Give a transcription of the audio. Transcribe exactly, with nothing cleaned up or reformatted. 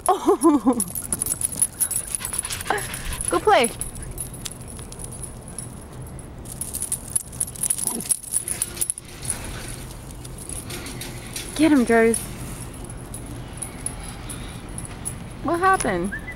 Oh. Go play. Get him, Drews. What happened?